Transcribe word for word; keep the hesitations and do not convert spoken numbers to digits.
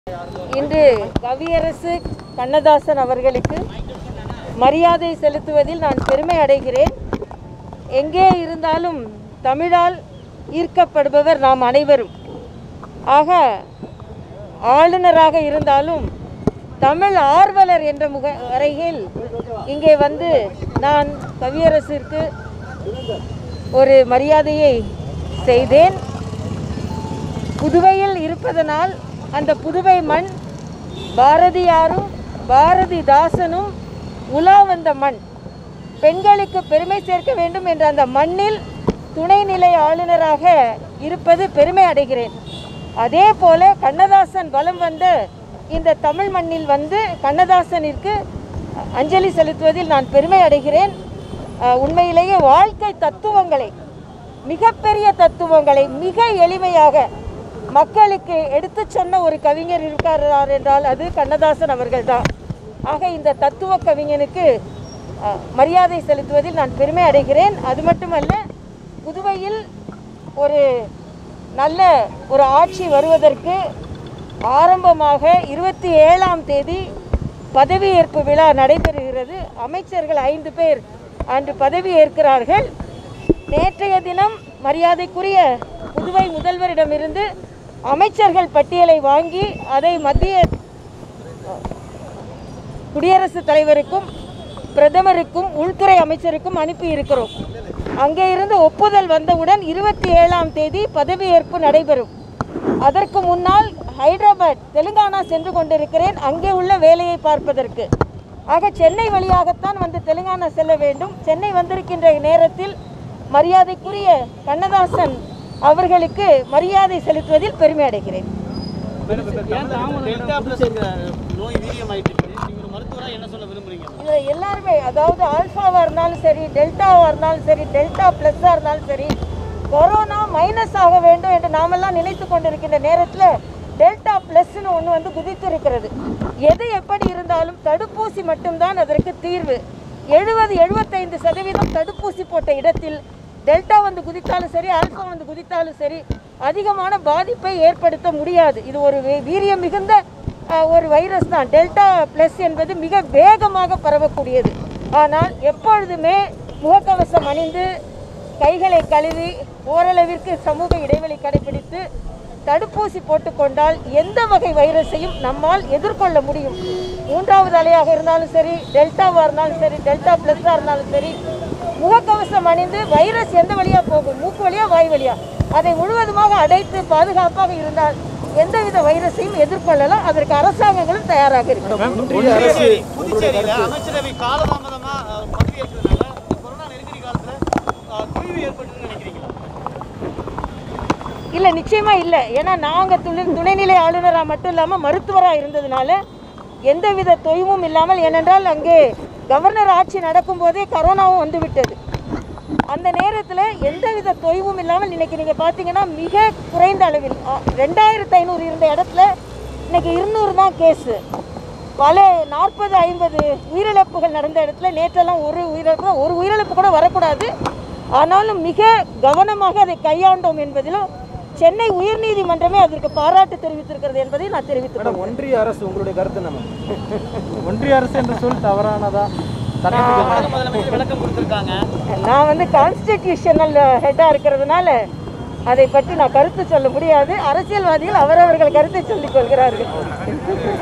இன்று கவியரசு கண்ணதாசன் அவர்களுக்கு மரியாதை செலுத்துவதில் நான் பெருமை அடைகிறேன். எங்கே இருந்தாலும் தமிழால் ஈர்க்கப்படுபவர் நாம் அனைவரும். ஆக ஆளுநராக இருந்தாலும் தமிழ் ஆர்வலர் என்ற முக அறையில் இங்கே வந்து நான் கவியரசிற்கு ஒரு மரியாதையை செய்தேன். புதுவையில் இருப்பதனால் அந்த புதுவை மண் பாரதியாரும் பாரதிதாசனும் உலா வந்த மண். பெண்களுக்கு பெருமை சேர்க்க வேண்டும் என்ற அந்த மண்ணில் துணைநிலை ஆளுநராக இருப்பது பெருமை அடைகிறேன். அதே போல கண்ணதாசன் வலம் வந்த இந்த தமிழ் மண்ணில் வந்து கண்ணதாசனிற்கு அஞ்சலி செலுத்துவதில் நான் பெருமை அடைகிறேன். உண்மையிலேயே வாழ்க்கை தத்துவங்களை, மிகப்பெரிய தத்துவங்களை மிக எளிமையாக மக்களுக்கு எடுத்து சொன்ன ஒரு கவிஞர் இருக்கிறார் என்றால் அது கண்ணதாசன் அவர்கள்தான். ஆக இந்த தத்துவ கவிஞனுக்கு மரியாதை செலுத்துவதில் நான் பெருமை அடைகிறேன். அது மட்டுமல்ல, புதுவையில் ஒரு நல்ல ஒரு ஆட்சி வருவதற்கு ஆரம்பமாக இருபத்தி ஏழாம் தேதி பதவியேற்பு விழா நடைபெறுகிறது. அமைச்சர்கள் ஐந்து பேர் அன்று பதவி ஏற்கிறார்கள். நேற்றைய தினம் மரியாதைக்குரிய புதுவை முதல்வரிடமிருந்து அமைச்சர்கள் பட்டியலை வாங்கி அதை மத்திய குடியரசுத் தலைவருக்கும் பிரதமருக்கும் உள்துறை அமைச்சருக்கும் அனுப்பி இருக்கிறோம். அங்கே இருந்து ஒப்புதல் வந்தவுடன் இருபத்தி ஏழாம் தேதி பதவியேற்பு நடைபெறும். அதற்கு முன்னால் ஹைதராபாத் தெலுங்கானா சென்று கொண்டிருக்கிறேன், அங்கே உள்ள வேலையை பார்ப்பதற்கு. ஆக சென்னை வழியாகத்தான் வந்து தெலுங்கானா செல்ல வேண்டும். சென்னை வந்திருக்கின்ற நேரத்தில் மரியாதைக்குரிய கண்ணதாசன் அவர்களுக்கு மரியாதை செலுத்துவதில் பெருமை அடைகிறேன். இதில் எல்லாருமே, அதாவது ஆல்ஃபாவாக இருந்தாலும் சரி, டெல்டாவாக இருந்தாலும் சரி, டெல்டா ப்ளஸ்ஸாக இருந்தாலும் சரி, கொரோனா மைனஸ் ஆக வேண்டும் என்று நாமெல்லாம் நினைத்து கொண்டிருக்கின்ற நேரத்தில் டெல்டா ப்ளஸ்ன்னு ஒன்று வந்து குதித்து இருக்கிறது. எது எப்படி இருந்தாலும் தடுப்பூசி மட்டும்தான் அதற்கு தீர்வு. எழுபது எழுபத்தைந்து சதவீதம் தடுப்பூசி போட்ட இடத்தில் டெல்டா வந்து குதித்தாலும் சரி, ஆல்ஃபா வந்து குதித்தாலும் சரி, அதிகமான பாதிப்பை ஏற்படுத்த முடியாது. இது ஒரு வீரியம் மிகுந்த ஒரு வைரஸ் தான். டெல்டா ப்ளஸ் என்பது மிக வேகமாக பரவக்கூடியது. ஆனால் எப்பொழுதுமே முகக்கவசம் அணிந்து, கைகளை கழுவி, ஓரளவிற்கு சமூக இடைவெளி கடைபிடித்து தடுப்பூசி போட்டுக்கொண்டால் எந்த வகை வைரஸையும் நம்மால் எதிர்கொள்ள முடியும். மூன்றாவது அலையாக இருந்தாலும் சரி, டெல்டாவாக இருந்தாலும் சரி, டெல்டா ப்ளஸ்ஸாக இருந்தாலும் சரி, முகக்கவசம் அணிந்து வைரஸ் எந்த வழியாக போகும், மூக்கு வழியா வாய் வழியா, அதை முழுவதுமாக அடைத்து பாதுகாப்பாக இருந்தால் எந்தவித வைரஸையும் எதிர்கொள்ளலாம். அதற்கு அரசாங்கங்களும் தயாராக இருக்கிறோம். இல்லை, நிச்சயமா இல்லை. ஏன்னா நாங்கள் துணை துணைநிலை ஆளுநராக மட்டும் இல்லாமல் மருத்துவராக இருந்ததுனால எந்தவித தொய்வும் இல்லாமல், ஏனென்றால் அங்கே கவர்னர் ஆட்சி நடக்கும் போதே கரோனாவும் வந்து விட்டது. அந்த நேரத்தில் எந்தவித தொய்வும் இல்லாமல் இன்னைக்கு நீங்கள் பார்த்தீங்கன்னா மிக குறைந்த அளவில் ரெண்டாயிரத்து ஐநூறு இருந்த இடத்துல இன்னைக்கு இருநூறு தான் கேஸு. பல நாற்பது ஐம்பது உயிரிழப்புகள் நடந்த இடத்துல நேற்றெல்லாம் ஒரு உயிரிழப்பு ஒரு உயிரிழப்பு கூட வரக்கூடாது. ஆனாலும் மிக கவனமாக அதை கையாண்டோம் என்பதிலும் சென்னை உயர்நீதிமன்றமே அதற்கு பாராட்டு தெரிவித்திருக்கிறது என்பதை நான் தெரிவித்துள்ளேன். ஒன்றிய அரசு உங்களுடைய கருத்து நம்ம ஒன்றிய அரசு என்ற சொல் தவறானதா? நான் வந்து கான்ஸ்டிடியூஷனல் ஹெட்டா இருக்கிறதுனால அதை பற்றி நான் கருத்து சொல்ல முடியாது. அரசியல்வாதிகள் அவரவர்கள் கருத்தை சொல்லிக் கொள்கிறார்கள்.